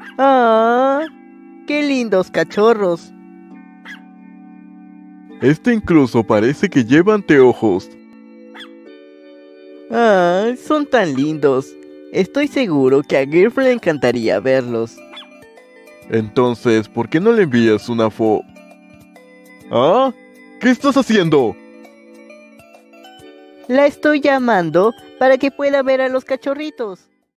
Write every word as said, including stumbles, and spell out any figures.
¡Ah! ¡Qué lindos cachorros! Este incluso parece que lleva anteojos. ¡Ah! Son tan lindos. Estoy seguro que a Girlfriend le encantaría verlos. Entonces, ¿por qué no le envías una fo... ¿Ah? ¿Qué estás haciendo? La estoy llamando para que pueda ver a los cachorritos.